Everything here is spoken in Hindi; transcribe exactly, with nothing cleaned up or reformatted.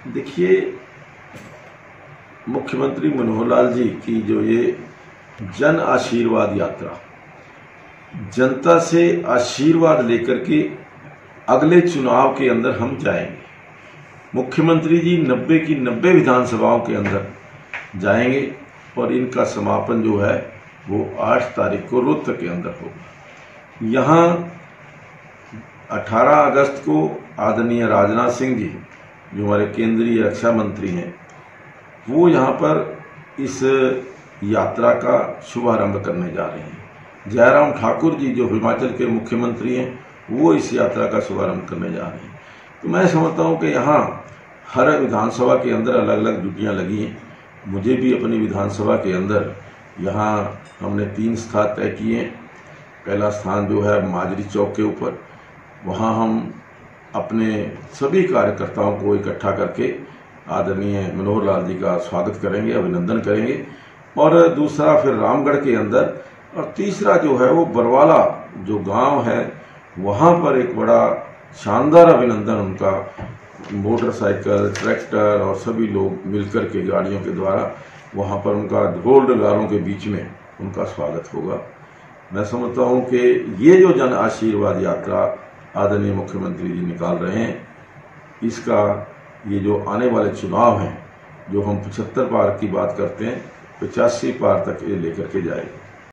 देखिए, मुख्यमंत्री मनोहर लाल जी की जो ये जन आशीर्वाद यात्रा, जनता से आशीर्वाद लेकर के अगले चुनाव के अंदर हम जाएंगे। मुख्यमंत्री जी नब्बे की नब्बे विधानसभाओं के अंदर जाएंगे और इनका समापन जो है वो आठ तारीख को रोहतक के अंदर होगा। यहाँ अठारह अगस्त को आदरणीय राजनाथ सिंह जी, जो हमारे केंद्रीय रक्षा मंत्री हैं, वो यहाँ पर इस यात्रा का शुभारंभ करने जा रहे हैं। जयराम ठाकुर जी, जो हिमाचल के मुख्यमंत्री हैं, वो इस यात्रा का शुभारंभ करने जा रहे हैं। तो मैं समझता हूँ कि यहाँ हर विधानसभा के अंदर अलग अलग ड्यूटियाँ लगी हैं। मुझे भी अपनी विधानसभा के अंदर यहाँ हमने तीन स्थान तय किए हैं। पहला स्थान जो है माजरी चौक के ऊपर, वहाँ हम अपने सभी कार्यकर्ताओं को इकट्ठा करके आदरणीय मनोहर लाल जी का स्वागत करेंगे, अभिनंदन करेंगे। और दूसरा फिर रामगढ़ के अंदर, और तीसरा जो है वो बरवाला जो गांव है, वहाँ पर एक बड़ा शानदार अभिनंदन उनका मोटरसाइकिल, ट्रैक्टर और सभी लोग मिलकर के गाड़ियों के द्वारा वहाँ पर उनका ढोल ढगालों के बीच में उनका स्वागत होगा। मैं समझता हूँ कि ये जो जन आशीर्वाद यात्रा आदरणीय मुख्यमंत्री जी निकाल रहे हैं, इसका ये जो आने वाले चुनाव हैं, जो हम पचहत्तर पार की बात करते हैं, पचासी पार तक ये लेकर के जाएगा।